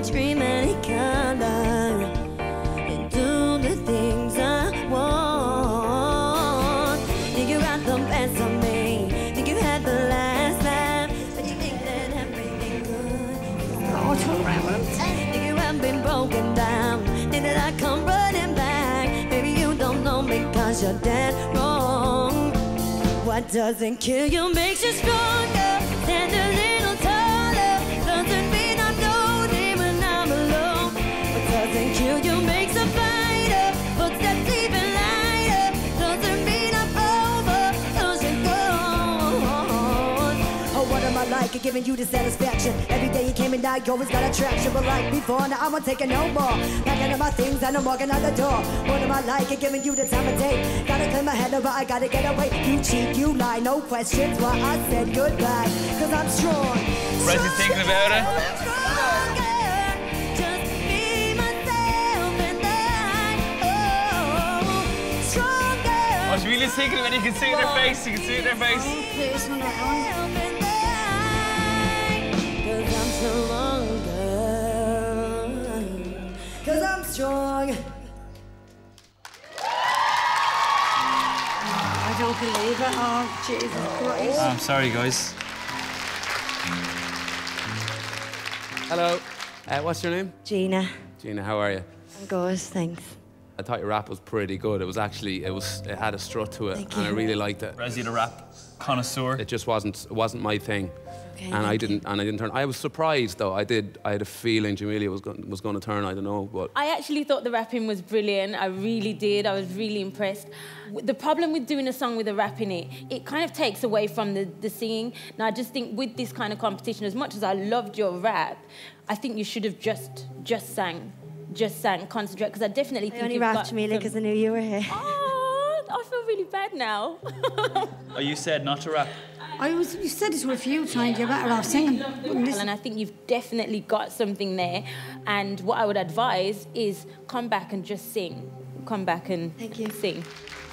dream any color and do the things I want. Think you got the best of me, think you had the last laugh, but you think that everything good. Oh, turn around. Think you have been broken down, think that I come running back. Maybe you don't know me cause you're dead wrong. What doesn't kill you makes you stronger. Stand a little taller. Doesn't mean I'm lonely when I'm alone. What doesn't kill you makes a fighter. Footsteps even lighter. Doesn't mean I'm over. Doesn't go on. Oh, what am I like at giving you the satisfaction? Every day you came and now you always got attraction. But like before, now I'm not taking no more. Packing up my things and I'm walking out the door. What am I like at giving you the time of day? Gotta clear my head over, I gotta get away. You cheat, you lie, no questions why I said goodbye. Cause I'm strong. Resi thinking about it? Just be myself and stronger. Oh, she's really thinking about it. You can see it in her face. You can see it in her face. Please, no, Cause I'm strong. I don't believe it. Oh, Jesus Christ. I'm sorry, guys. Hello. What's your name? Gina. Gina, how are you? I'm good, thanks. I thought your rap was pretty good. It was actually, it had a strut to it, Thank and I you. really liked it. Resi, the rap connoisseur. It just wasn't my thing, Okay, and I thank didn't turn. I was surprised though. I had a feeling Jamelia was going to turn. I don't know, but I actually thought the rapping was brilliant. I really did. I was really impressed. The problem with doing a song with a rap in it, it kind of takes away from the singing. And I just think with this kind of competition, as much as I loved your rap, I think you should have just sang, concentrate, because I definitely think I only you've rapped got Jamelia because I knew you were here. Oh, I feel really bad now. Oh, you said not to rap. You said it to a few times, you're better off singing. And I think you've definitely got something there. And what I would advise is come back and just sing. Come back and Thank you. sing.